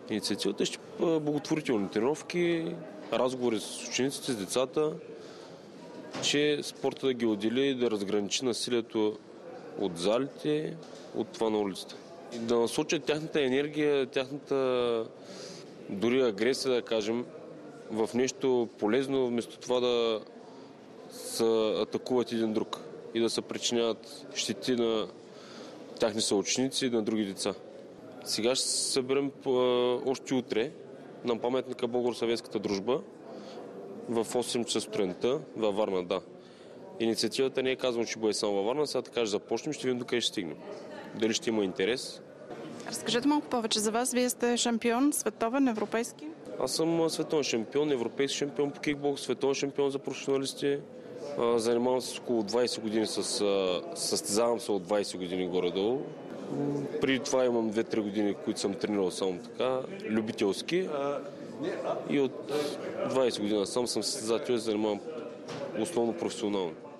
Инициативата ще благотворителни тренировки, разговори с учениците, с децата, че спорта да ги отдели и да разграничи насилието от залите, от това на улицата. И да насочат тяхната енергия, тяхната дори агресия, да кажем, в нещо полезно, вместо това да се атакуват един друг и да се причиняват щети на тяхни съученици и на други деца. Сега ще се съберем още утре на паметника Българо-съветската дружба в 8 часа сутринта във Варна, да. Инициативата не е казано, че бъде само във Варна, сега така ще започнем, ще видим докъде ще стигнем. Дали ще има интерес. Разкажете малко повече за вас. Вие сте шампион, световен, европейски? Аз съм световен шампион, европейски шампион по кикбокс, световен шампион за професионалисти. Занимавам се с около 20 години, състезавам се от 20 години горе-долу. Преди това имам 2-3 години, които съм тренирал само така, любителски. И от 20 години съм състезател и занимавам основно професионално.